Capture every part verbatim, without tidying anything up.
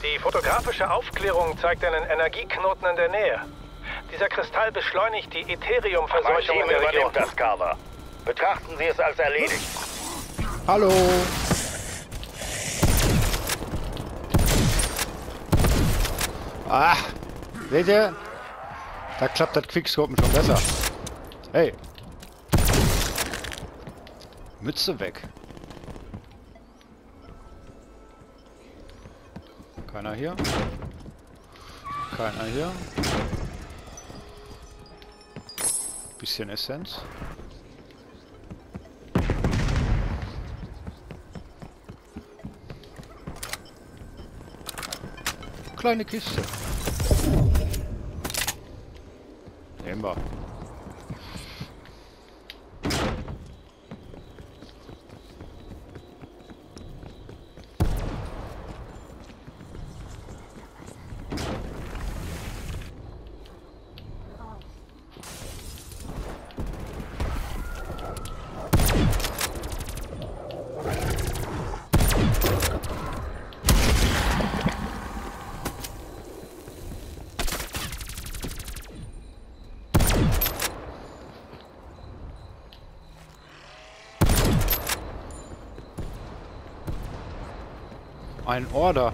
Die fotografische Aufklärung zeigt einen Energieknoten in der Nähe. Dieser Kristall beschleunigt die Ethereum-Verseuchung in der Region. Das Carver. Betrachten Sie es als erledigt. Hallo. Ah, seht ihr? Da klappt das Quickscopen schon besser. Hey. Mütze weg. Keiner hier. Keiner hier. Bisschen Essenz. Kleine Kiste. Nehmen wir. Ein Order.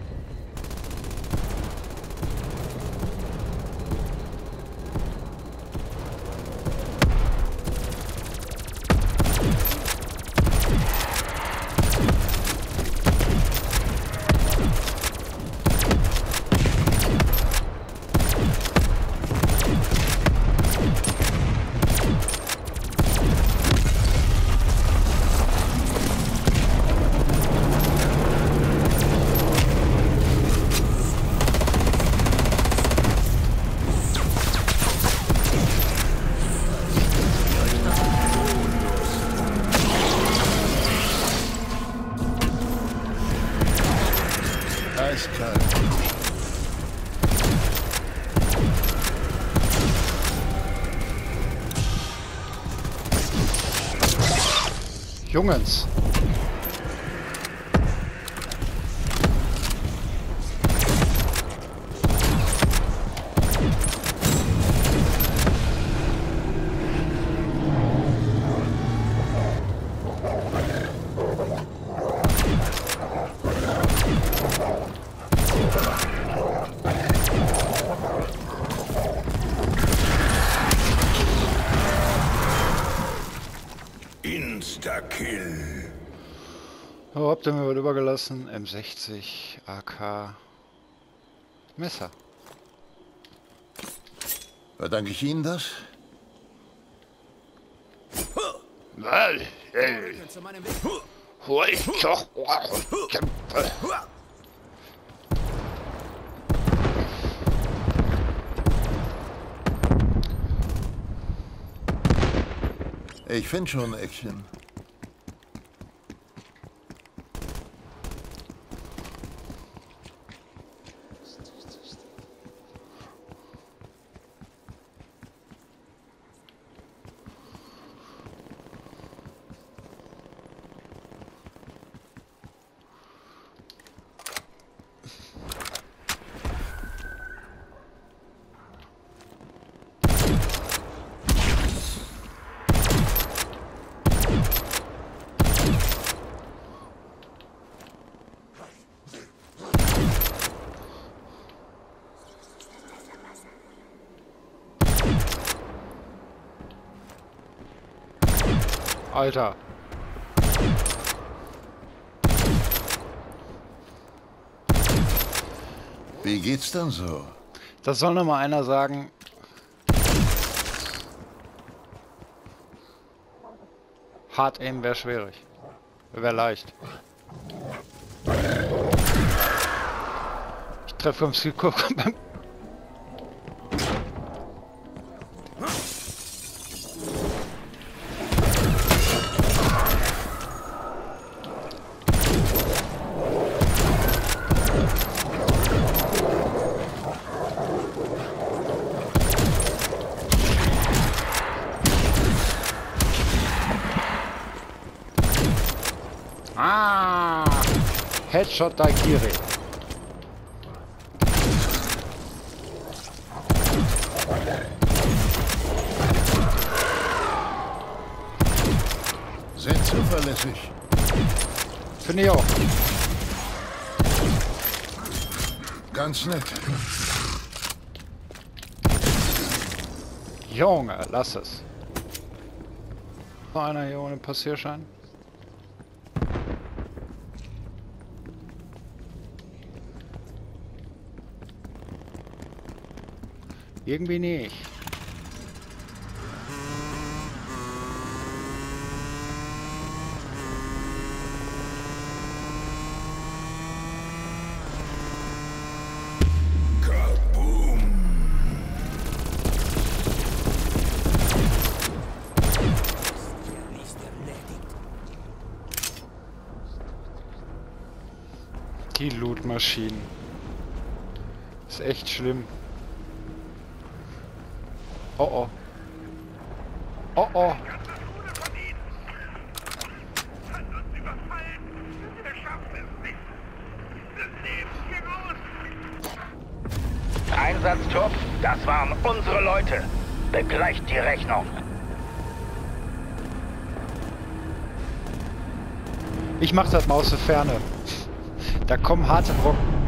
Eiskalt. Jungens. Insta-Kill. Oh, habt ihr mir was übergelassen? M sechzig, A K, Messer. Verdanke ich Ihnen das? Ich finde schon Action. Alter. Wie geht's dann so? Das soll noch mal einer sagen. Hard aim wäre schwierig. Wäre leicht. Ich treffe vom Zielkorb beim... Ah! Headshot Daikiri. Sehr zuverlässig. Finde ich auch. Ganz nett. Junge, lass es. Noch einer hier ohne Passierschein. Irgendwie nicht. Die Lootmaschinen. Ist echt schlimm. Oh oh. Oh oh. Einsatztrupp, das waren unsere Leute. Begleicht die Rechnung. Ich mach das mal aus der Ferne. Da kommen harte Brocken.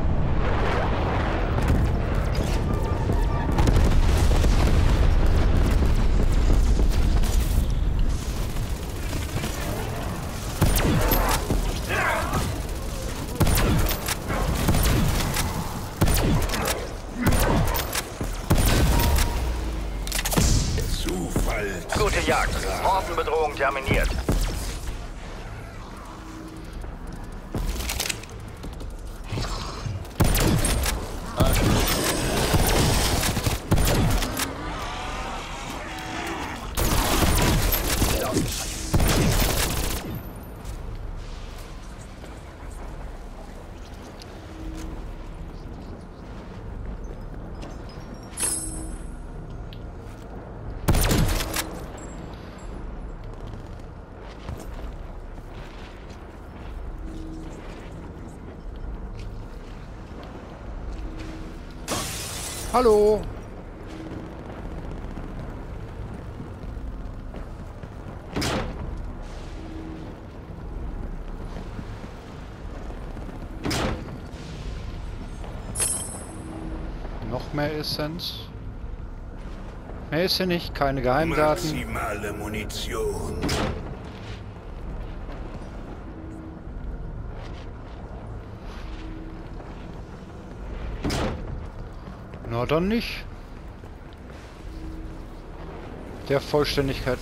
Gute Jagd. Hordenbedrohung terminiert. Hallo. Noch mehr Essenz. Mehr ist hier nicht, keine Geheimdaten. Maximale Munition. Na dann nicht. Der Vollständigkeit.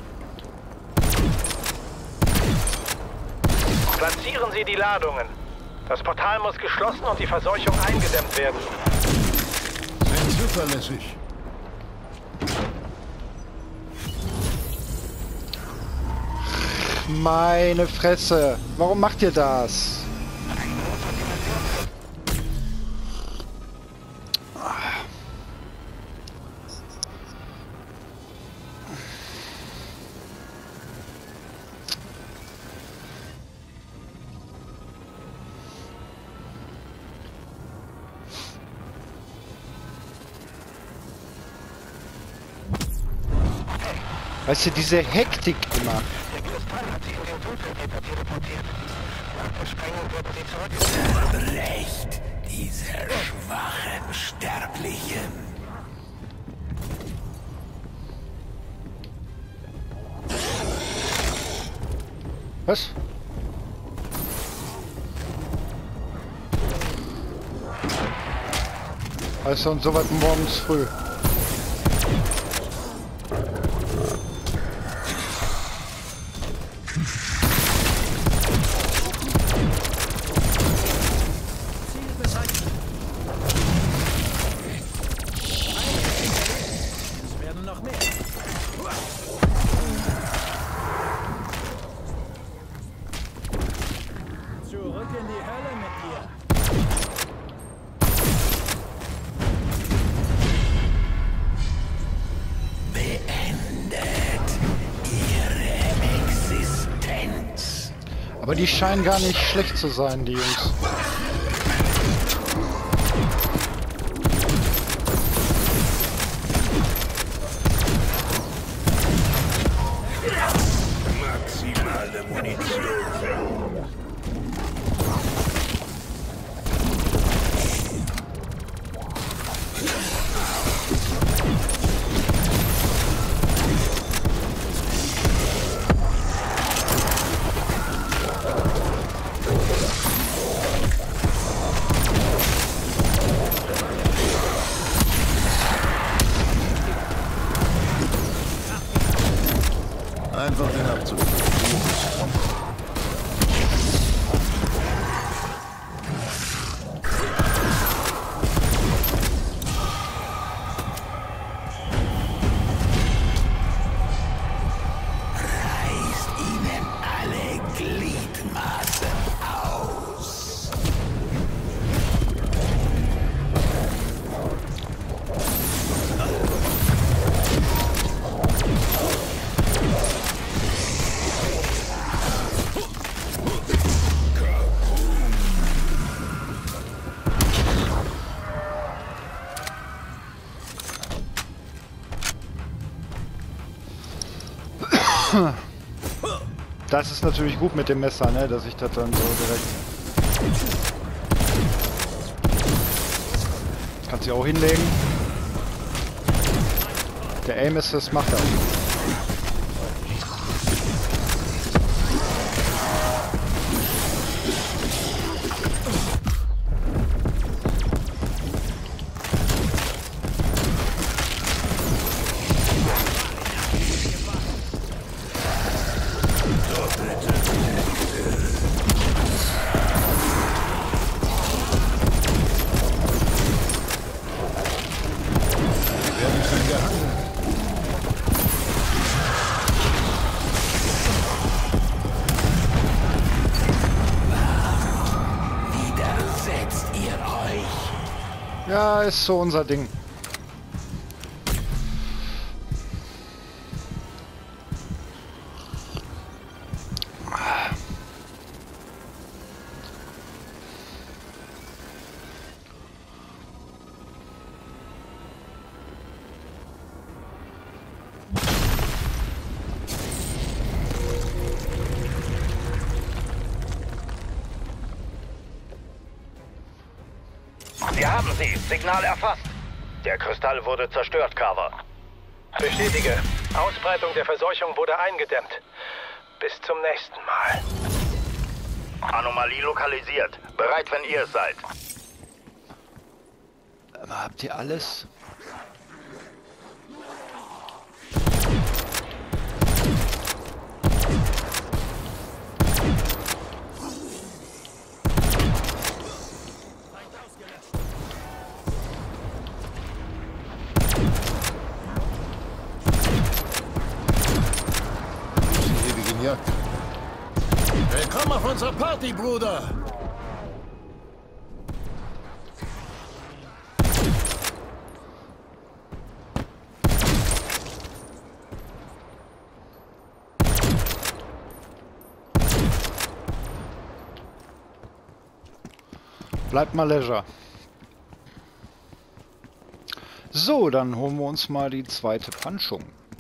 Platzieren Sie die Ladungen. Das Portal muss geschlossen und die Verseuchung eingedämmt werden. Sehr zuverlässig. Meine Fresse. Warum macht ihr das? Weißt du, diese Hektik immer. Der Kristall hat sie in den Dunkelpeter teleportiert. Nach der Sprengung wurden sie zurück. Verbrecht dieser schwachen Sterblichen. Was? Also und so was morgens früh. Zurück in die Hölle mit dir. Beendet ihre Existenz. Aber die scheinen gar nicht schlecht zu sein, die Jungs. Maximal wertvolle Munition. Einfach den Abzug. Reißt ihnen alle Gliedmaßen aus. Das ist natürlich gut mit dem Messer, ne, dass ich das dann so direkt... Kannst du auch hinlegen. Der Aim Assist macht das. Widersetzt ihr euch? Ja, ist so unser Ding. Wir haben sie. Signal erfasst. Der Kristall wurde zerstört, Carver. Bestätige. Ausbreitung der Verseuchung wurde eingedämmt. Bis zum nächsten Mal. Anomalie lokalisiert. Bereit, wenn ihr es seid. Aber habt ihr alles? Willkommen auf unserer Party, Bruder! Bleibt mal leisure. So, dann holen wir uns mal die zweite Panschung.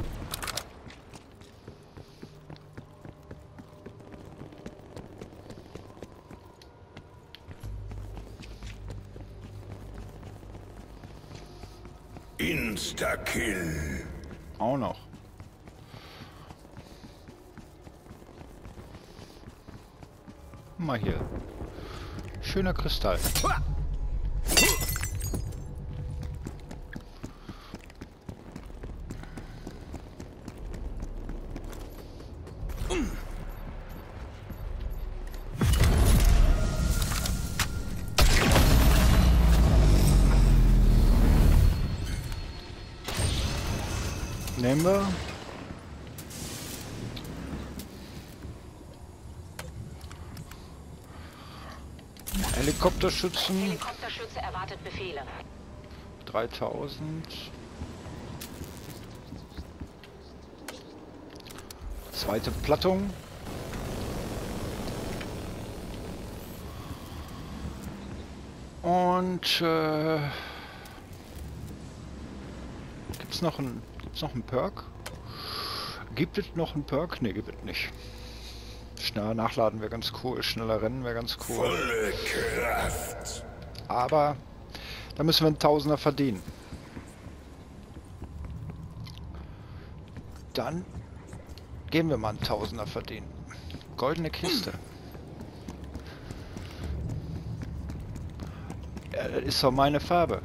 Insta-Kill. Auch noch. Mal hier. Schöner Kristall. Nehmen wir. Helikopterschützen. Helikopterschütze erwartet Befehle. dreitausend. Zweite Plattung. Und äh, gibt's noch ein gibt's noch einen Perk? Gibt es noch einen Perk? Ne, gibt es nicht. Na, nachladen wäre ganz cool, schneller rennen wäre ganz cool. Volle Kraft. Aber da müssen wir einen Tausender verdienen. Dann gehen wir mal einen Tausender verdienen. Goldene Kiste. Ja, das ist doch meine Farbe.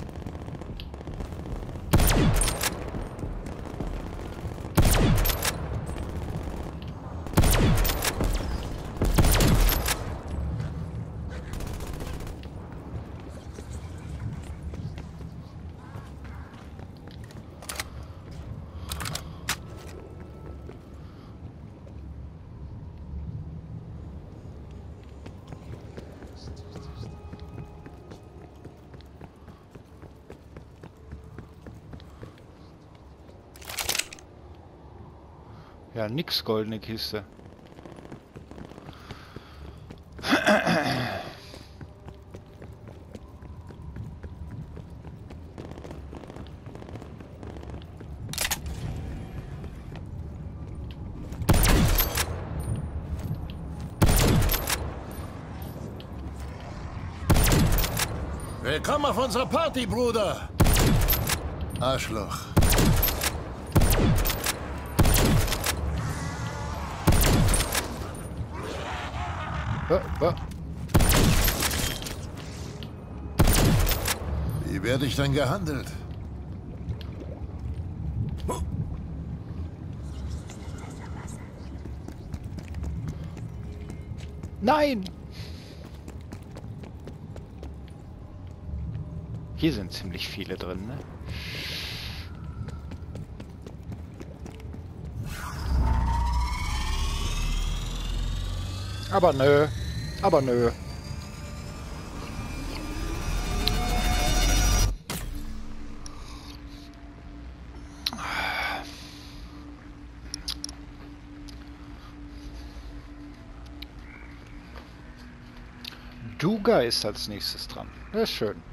Ja, nix goldene Kiste. Willkommen auf unserer Party, Bruder! Arschloch. Oh, oh. Wie werde ich denn gehandelt? Nein! Hier sind ziemlich viele drin, ne? Aber nö. Aber nö. Duga ist als nächstes dran. Das ist schön.